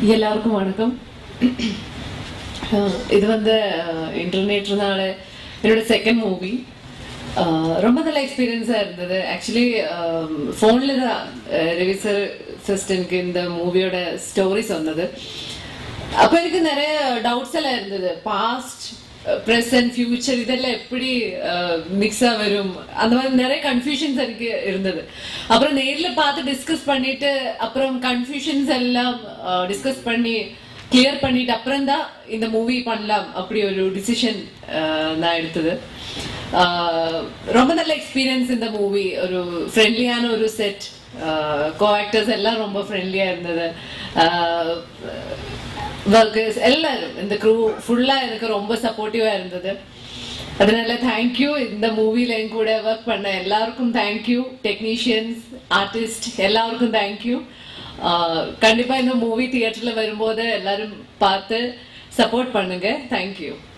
எல்லாருக்கும் வணக்கம். இது வந்து இன்டர்நெட்னால என்னோட செகண்ட் மூவி. ரொம்ப நல்ல எக்ஸ்பீரியன்ஸாக இருந்தது. ஆக்சுவலி ஃபோனில் தான் ரவி சார் சிஸ்டனுக்கு இந்த மூவியோட ஸ்டோரி சொன்னது. அப்போ எனக்கு நிறைய டவுட்ஸ் எல்லாம் இருந்தது. பாஸ்ட், ப்ரெசன்ட், ஃபியூச்சர் இதெல்லாம் எப்படி மிக்ஸா வரும், அந்த மாதிரி நிறைய கன்ஃபியூஷன்ஸ் எனக்கு இருந்தது. அப்புறம் நேரில் பார்த்து டிஸ்கஸ் பண்ணிட்டு அப்புறம் கன்ஃபியூஷன்ஸ் எல்லாம் டிஸ்கஸ் பண்ணி கிளியர் பண்ணிட்டு அப்புறம் தான் இந்த மூவி பண்ணலாம் அப்படி ஒரு டிசிஷன் நான் எடுத்தது. ரொம்ப நல்ல எக்ஸ்பீரியன்ஸ் இந்த மூவி. ஒரு ஃப்ரெண்ட்லியான ஒரு செட், கோ ஆக்டர்ஸ் எல்லாம் ரொம்ப ஃப்ரெண்ட்லியா இருந்தது. ஒர்க்கர்ஸ் எல்லாரும், இந்த க்ரூ ஃபுல்லா எனக்கு ரொம்ப சப்போர்ட்டிவா இருந்தது. அதனால தேங்க்யூ. இந்த மூவில என் கூட ஒர்க் பண்ண எல்லாருக்கும் தேங்க்யூ. டெக்னீஷியன்ஸ், ஆர்டிஸ்ட் எல்லாருக்கும் தேங்க்யூ. கண்டிப்பா இந்த மூவி தியேட்டர்ல வரும்போது எல்லாரும் பார்த்து சப்போர்ட் பண்ணுங்க. தேங்க்யூ.